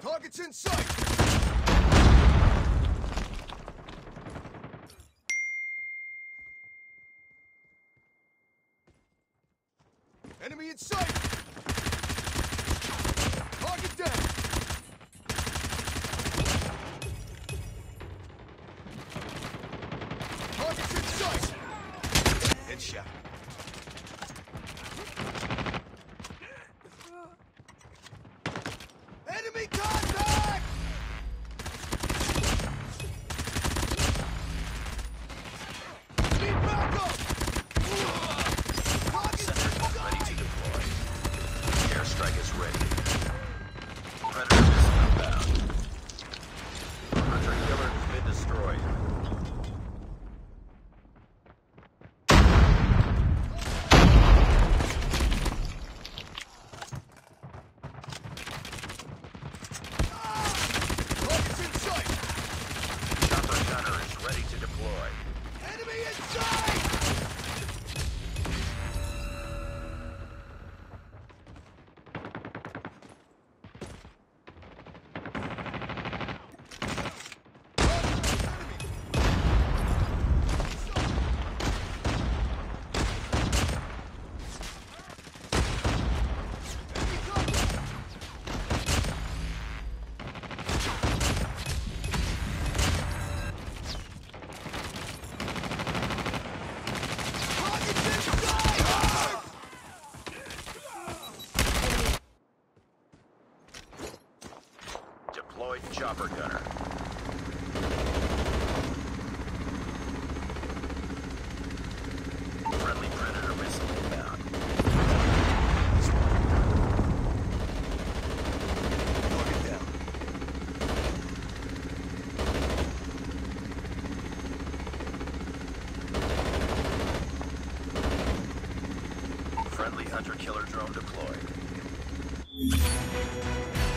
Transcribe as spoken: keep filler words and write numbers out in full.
Target's in sight! Enemy in sight! Target down! Target's in sight! Headshot. Enemy contact! Need backup! Sentry ready to deploy. Airstrike is ready. Predator missile inbound. Hunter killer has been destroyed. Target's in sight! Chopper gunner is ready to deploy. Enemy in sight! Deployed chopper gunner. Friendly Predator missile inbound. Target down. Friendly hunter killer drone deployed.